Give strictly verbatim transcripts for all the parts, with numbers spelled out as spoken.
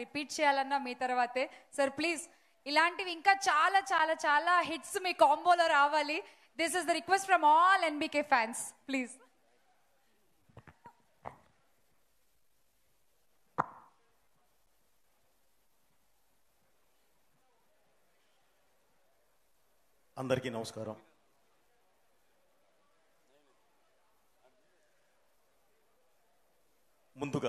Repeat చేయాలన్నా మీ తర్వాతే. Sir please ఇలాంటివి ఇంకా చాలా చాలా చాలా హిట్స్ మీ కాంబోలో రావాలి. This is the request from all NBK fans please. అందరికీ నమస్కారం. ముందుగా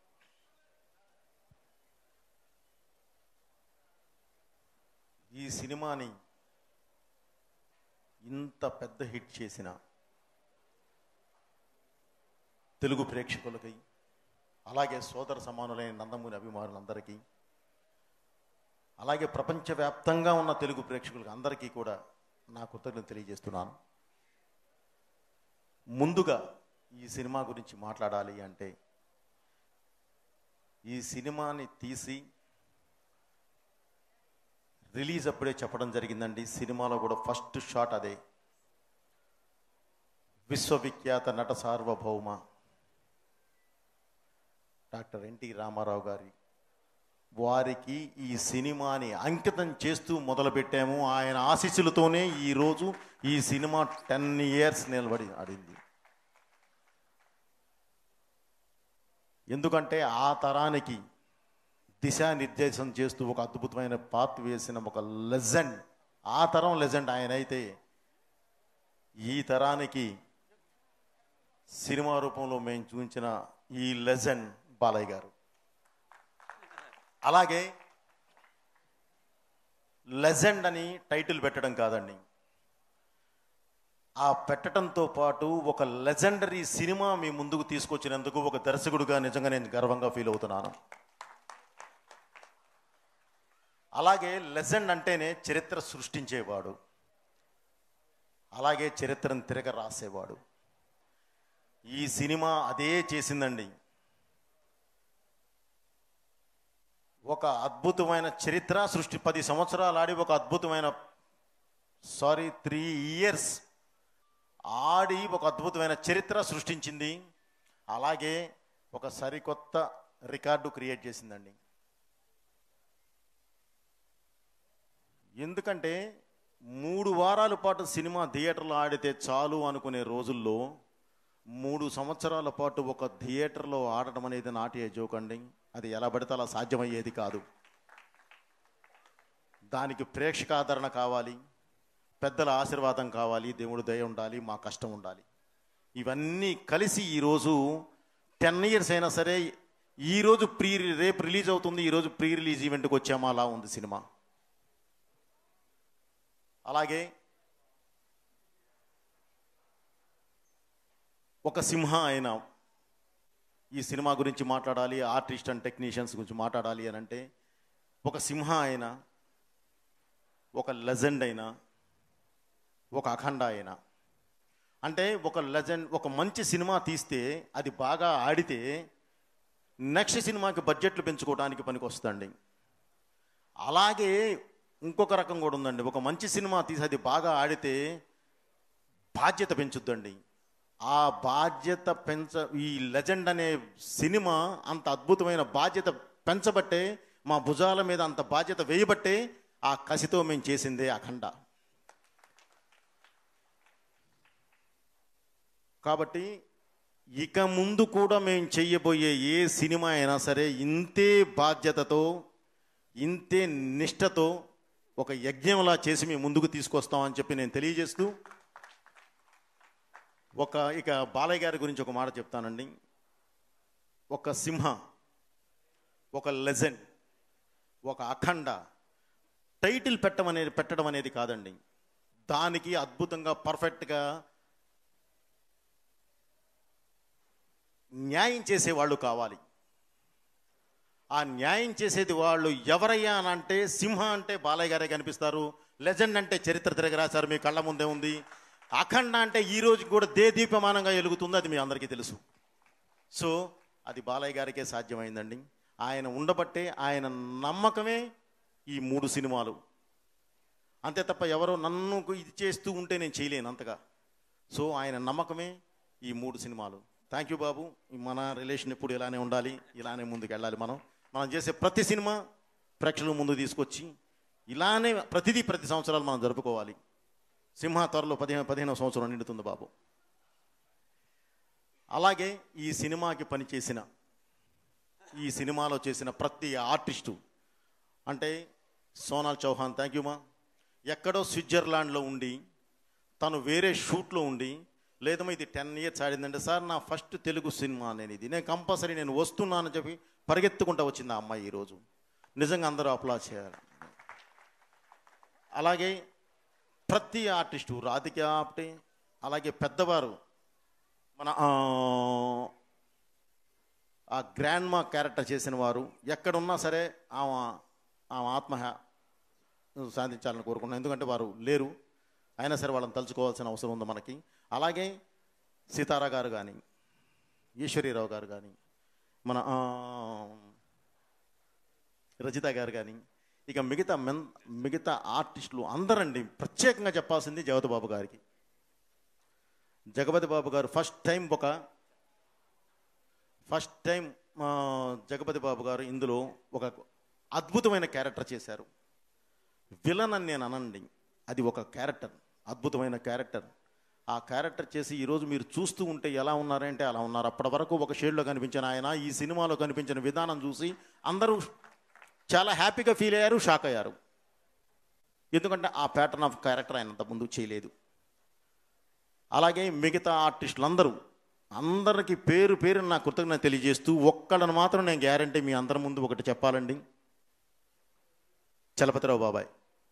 ఈ సినిమాని ఇంత పెద్ద హిట్ చేసిన తెలుగు ప్రేక్షకులకి, అలాగే సోదర సమానులైన నందమూరి అభిమానులందరికీ, అలాగే ప్రపంచవ్యాప్తంగా ఉన్న తెలుగు ప్రేక్షకులకి అందరికీ కూడా నా కృతజ్ఞతలు తెలియజేస్తున్నాను. ముందుగా ఈ సినిమా గురించి మాట్లాడాలి అంటే, ఈ సినిమాని తీసి రిలీజ్ అప్పుడే చెప్పడం జరిగిందండి. సినిమాలో కూడా ఫస్ట్ షాట్ అదే. విశ్వవిఖ్యాత నట సార్వభౌమ డాక్టర్ ఎన్టీ రామారావు గారి వారికి ఈ సినిమాని అంకితం చేస్తూ మొదలుపెట్టాము. ఆయన ఆశీస్సులతోనే ఈరోజు ఈ సినిమా టెన్ ఇయర్స్ నిలబడి ఆడింది. ఎందుకంటే ఆ తరానికి దిశానిర్దేశం చేస్తూ ఒక అద్భుతమైన పాత్ర వేసిన ఒక లెజెండ్, ఆ తరం లెజెండ్ ఆయన అయితే, ఈ తరానికి సినిమా రూపంలో మేము చూపించిన ఈ లెజెండ్ బాలయ్య గారు. అలాగే లెజెండ్ అని టైటిల్ పెట్టడం కాదండి, ఆ పెట్టడంతో పాటు ఒక లెజెండరీ సినిమా మీ ముందుకు తీసుకొచ్చినందుకు ఒక దర్శకుడిగా నిజంగా నేను గర్వంగా ఫీల్ అవుతున్నాను. అలాగే లెజెండ్ అంటేనే చరిత్ర సృష్టించేవాడు, అలాగే చరిత్రను తిరగ రాసేవాడు. ఈ సినిమా అదే చేసిందండి. ఒక అద్భుతమైన చరిత్ర సృష్టి, పది సంవత్సరాలు ఆడి ఒక అద్భుతమైన సారీ త్రీ ఇయర్స్ ఆడి ఒక అద్భుతమైన చరిత్ర సృష్టించింది. అలాగే ఒక సరికొత్త రికార్డు క్రియేట్ చేసిందండి. ఎందుకంటే మూడు వారాల పాటు సినిమా థియేటర్లో ఆడితే చాలు అనుకునే రోజుల్లో మూడు సంవత్సరాల పాటు ఒక థియేటర్లో ఆడటం అనేది నాటి జోకండి. అది ఎలా పడితే అలా సాధ్యమయ్యేది కాదు. దానికి ప్రేక్షక ఆదరణ కావాలి, పెద్దల ఆశీర్వాదం కావాలి, దేవుడు దయ ఉండాలి, మా కష్టం ఉండాలి. ఇవన్నీ కలిసి ఈరోజు టెన్ ఇయర్స్ అయినా సరే ఈరోజు ప్రీ రేపు రిలీజ్ అవుతుంది, ఈరోజు ప్రీ రిలీజ్ ఈవెంట్కి వచ్చామా అలా ఉంది సినిమా. అలాగే ఒక సింహ అయినా ఈ సినిమా గురించి మాట్లాడాలి, ఆర్టిస్ట్ అండ్ టెక్నీషియన్స్ గురించి మాట్లాడాలి అని అంటే, ఒక సింహ అయినా, ఒక లెజెండ్ అయినా, ఒక అఖండ అయినా, అంటే ఒక లెజెండ్ ఒక మంచి సినిమా తీస్తే అది బాగా ఆడితే నెక్స్ట్ సినిమాకి బడ్జెట్లు పెంచుకోవడానికి పనికి వస్తుందండి. అలాగే ఇంకొక రకం కూడా ఉందండి. ఒక మంచి సినిమా తీసి అది బాగా ఆడితే బాధ్యత పెంచుద్దండి. ఆ బాధ్యత పెంచ ఈ లెజెండ్ అనే సినిమా అంత అద్భుతమైన బాధ్యత పెంచబట్టే, మా భుజాల మీద అంత బాధ్యత వేయబట్టే ఆ కసితో మేము చేసిందే అఖండ. కాబట్టి ఇక ముందు కూడా మేము చెయ్యబోయే ఏ సినిమా అయినా సరే ఇంతే బాధ్యతతో, ఇంతే నిష్టతో ఒక యజ్ఞంలా చేసి మేము ముందుకు తీసుకొస్తామని చెప్పి నేను తెలియజేస్తూ, ఒక ఇక బాలయ్య గారి గురించి ఒక మాట చెప్తానండి. ఒక సింహ, ఒక లెజెండ్, ఒక అఖండ టైటిల్ పెట్టడం అనేది పెట్టడం అనేది కాదండి. దానికి అద్భుతంగా పర్ఫెక్ట్గా న్యాయం చేసేవాళ్ళు కావాలి. ఆ న్యాయం చేసేది వాళ్ళు ఎవరయ్యా అని అంటే, సింహ అంటే బాలయ్య గారే కనిపిస్తారు, లెజెండ్ అంటే చరిత్ర తిరగ రాశారు మీ కళ్ళ ముందే ఉంది, అఖండ అంటే ఈ రోజు కూడా దేదీప్యమానంగా వెలుగుతుంది, అది మీ అందరికీ తెలుసు. సో అది బాలయ్య గారికే సాధ్యమైందండి. ఆయన ఉండబట్టే, ఆయన నమ్మకమే ఈ మూడు సినిమాలు. అంతే తప్ప ఎవరో నన్ను ఇది చేస్తూ ఉంటే నేను చేయలేను అంతగా. సో ఆయన నమ్మకమే ఈ మూడు సినిమాలు. థ్యాంక్ యూ బాబు. మన రిలేషన్ ఎప్పుడు ఇలానే ఉండాలి, ఇలానే ముందుకు వెళ్ళాలి మనం. మనం చేసే ప్రతి సినిమా ప్రేక్షకుల ముందు తీసుకొచ్చి ఇలానే ప్రతిదీ ప్రతి సంవత్సరాలు మనం జరుపుకోవాలి. సింహ త్వరలో పదిహేను పదిహేనవ సంవత్సరం నిండుతుంది బాబు. అలాగే ఈ సినిమాకి పనిచేసిన ఈ సినిమాలో చేసిన ప్రతి ఆర్టిస్టు అంటే సోనాల్ చౌహాన్, థ్యాంక్ యూ మా. ఎక్కడో స్విట్జర్లాండ్లో ఉండి తను వేరే షూట్లో ఉండి, లేదమ్మా ఇది టెన్ ఇయర్స్ ఆడిందంటే, సార్ నా ఫస్ట్ తెలుగు సినిమా నేను ఇది, నేను కంపల్సరీ నేను వస్తున్నానని చెప్పి పరిగెత్తుకుంటూ వచ్చింది ఆ అమ్మాయి. ఈరోజు నిజంగా అందరూ అప్లాజ్ చేయాలి. అలాగే ప్రతి ఆర్టిస్టు రాధిక ఆప్టే, అలాగే పెద్దవారు మన ఆ గ్రాండ్ మా క్యారెక్టర్ చేసిన వారు ఎక్కడున్నా సరే ఆమె ఆమె ఆత్మ సాధించాలని కోరుకున్నాను. ఎందుకంటే వారు లేరు, అయినా సరే వాళ్ళని తలుచుకోవాల్సిన అవసరం ఉంది మనకి. అలాగే సీతారా గారు కానీ, ఈశ్వరీరావు గారు కానీ, మన రజిత గారు కానీ, ఇక మిగతా మెన్ మిగతా ఆర్టిస్టులు అందరండి. ప్రత్యేకంగా చెప్పాల్సింది జగపతి బాబు గారికి. జగపతి బాబు గారు ఫస్ట్ టైం ఒక ఫస్ట్ టైం జగపతి బాబు గారు ఇందులో ఒక అద్భుతమైన క్యారెక్టర్ చేశారు. విలన్ అని నేను అనండి, అది ఒక క్యారెక్టర్, అద్భుతమైన క్యారెక్టర్. ఆ క్యారెక్టర్ చేసి ఈరోజు మీరు చూస్తూ ఉంటే ఎలా ఉన్నారంటే అలా ఉన్నారు. అప్పటి వరకు ఒక షేడ్లో కనిపించిన ఆయన ఈ సినిమాలో కనిపించిన విధానం చూసి అందరూ చాలా హ్యాపీగా ఫీల్ అయ్యారు, షాక్ అయ్యారు. ఎందుకంటే ఆ ప్యాటర్న్ ఆఫ్ క్యారెక్టర్ ఆయన అంతకుముందు చేయలేదు. అలాగే మిగతా ఆర్టిస్టులు అందరూ అందరికీ పేరు పేరు నా కృతజ్ఞత తెలియజేస్తూ, ఒక్కళ్ళని మాత్రం నేను గ్యారంటీ మీ అందరి ముందు ఒకటి చెప్పాలండి. చలపతిరావు బాబాయ్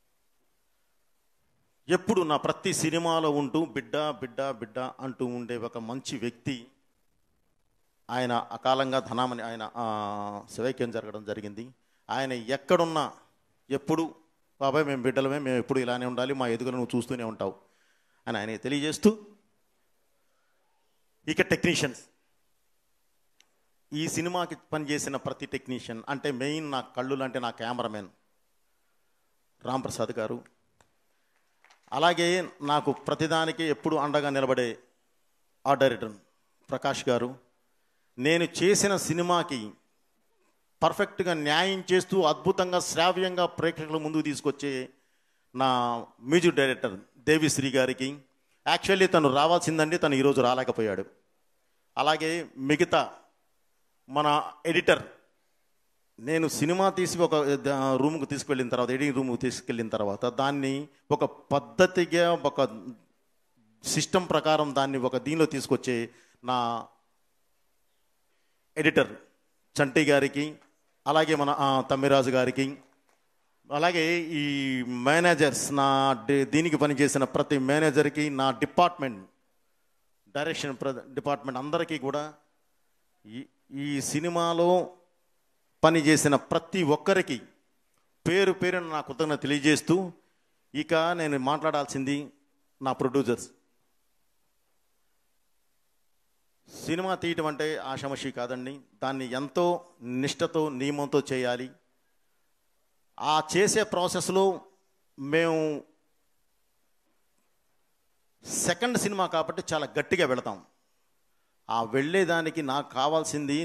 ఎప్పుడు నా ప్రతి సినిమాలో ఉంటూ బిడ్డ బిడ్డ బిడ్డ అంటూ ఉండే ఒక మంచి వ్యక్తి. ఆయన అకాలంగా ధనామని ఆయన శివైక్యం జరగడం జరిగింది. ఆయన ఎక్కడున్నా ఎప్పుడు బాబాయ్ మేము బిడ్డలమే, మేము ఎప్పుడు ఇలానే ఉండాలి, మా ఎదుగును నువ్వు చూస్తూనే ఉంటావు అని ఆయన తెలియజేస్తూ, ఇక టెక్నీషియన్స్, ఈ సినిమాకి పనిచేసిన ప్రతి టెక్నీషియన్ అంటే మెయిన్ నా కళ్ళు అంటే నా కెమెరామెన్ రాంప్రసాద్ గారు, అలాగే నాకు ప్రతిదానికి ఎప్పుడు అండగా నిలబడే ఆ డైరెక్టర్ ప్రకాష్ గారు, నేను చేసిన సినిమాకి పర్ఫెక్ట్గా న్యాయం చేస్తూ అద్భుతంగా శ్రావ్యంగా ప్రేక్షకుల ముందుకు తీసుకొచ్చే నా మ్యూజిక్ డైరెక్టర్ దేవిశ్రీ గారికి, యాక్చువల్లీ తను రావాల్సిందండి, తను ఈరోజు రాలేకపోయాడు. అలాగే మిగతా మన ఎడిటర్, నేను సినిమా తీసి ఒక రూమ్కి తీసుకెళ్ళిన తర్వాత, ఎడిటింగ్ రూమ్కి తీసుకెళ్ళిన తర్వాత దాన్ని ఒక పద్ధతిగా ఒక సిస్టమ్ ప్రకారం దాన్ని ఒక దీనిలో తీసుకొచ్చే నా ఎడిటర్ చంటి గారికి, అలాగే మన తమ్మిరాజు గారికి, అలాగే ఈ మేనేజర్స్, నా దీనికి పనిచేసిన ప్రతి మేనేజర్కి, నా డిపార్ట్మెంట్ డైరెక్షన్ డిపార్ట్మెంట్ అందరికీ కూడా, ఈ ఈ సినిమాలో పనిచేసిన ప్రతి ఒక్కరికి పేరు పేరున నా కృతజ్ఞత తెలియజేస్తూ, ఇక నేను మాట్లాడాల్సింది నా ప్రొడ్యూసర్స్. సినిమా తీయటం అంటే ఆషామాషి కాదండి, దాన్ని ఎంతో నిష్టతో నియమంతో చేయాలి. ఆ చేసే ప్రాసెస్లో మేము సెకండ్ సినిమా కాబట్టి చాలా గట్టిగా వెళతాం. ఆ వెళ్ళేదానికి నాకు కావాల్సింది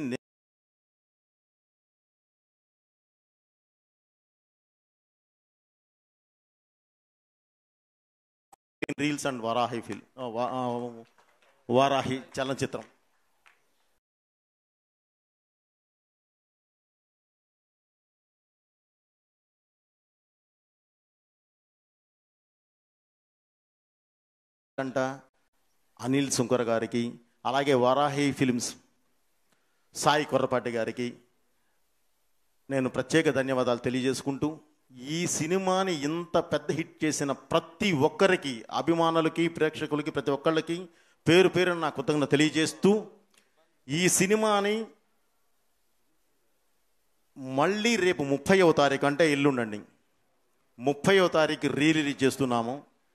రీల్స్ అండ్ వారాహి ఫిల్ వారాహి చలనచిత్రం. అంట అనిల్ సుంకర్ గారికి, అలాగే వారాహి ఫిల్మ్స్ సాయి కొర్రపాటి గారికి నేను ప్రత్యేక ధన్యవాదాలు తెలియజేసుకుంటూ, ఈ సినిమాని ఇంత పెద్ద హిట్ చేసిన ప్రతి ఒక్కరికి, అభిమానులకి, ప్రేక్షకులకి, ప్రతి ఒక్కళ్ళకి పేరు పేరు నా కృతజ్ఞత తెలియజేస్తూ, ఈ సినిమాని మళ్ళీ రేపు ముప్పైవ తారీఖు అంటే ఎల్లుండండి ముప్పైవ తారీఖు రీ రిలీజ్ చేస్తున్నాము.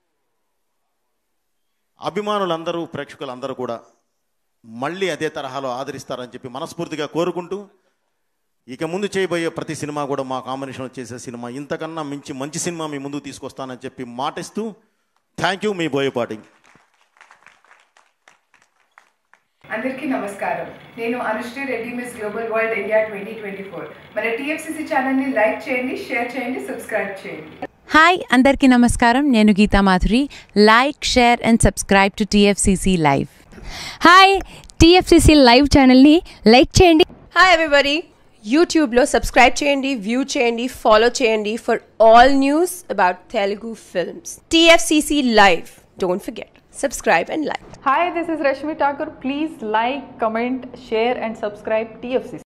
అభిమానులందరూ, ప్రేక్షకులందరూ కూడా మళ్ళీ అదే తరహాలో ఆదరిస్తారని చెప్పి మనస్ఫూర్తిగా కోరుకుంటూ, ఇక ముందు చేయబోయే ప్రతి సినిమా కూడా మా కాంబినేషన్లో చేసే సినిమా ఇంతకన్నా మించి మంచి సినిమా మీ ముందుకు తీసుకొస్తానని చెప్పి మాటిస్తూ, థ్యాంక్ యూ, మీ బోయపాటి. అందరికీ నమస్కారం. నేను Anushree Reddy, miss global world India twenty twenty four. మన టీఎఫ్సీసీ ఛానల్ని లైక్ చేయండి, షేర్ చేయండి, సబ్స్క్రైబ్ చేయండి. హాయ్ అందరికీ నమస్కారం. నేను Geetha Madhuri. Like, share and subscribe to TFCC live. Hi, TFCC live ఛానల్ని లైక్ చేయండి. హాయ్ ఎవ్రీబడి, యూట్యూబ్లో సబ్స్క్రైబ్ చేయండి, వ్యూ చేయండి, ఫాలో చేయండి for all news about Telugu films. TFCC live, don't forget, subscribe and like. Hi, this is Rashmi Thakur. Please like, comment, share and subscribe T F C C.